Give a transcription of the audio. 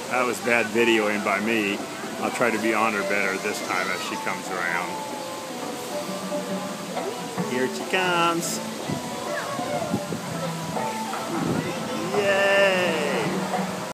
That was bad videoing by me. I'll try to be on her better this time as she comes around. Here she comes.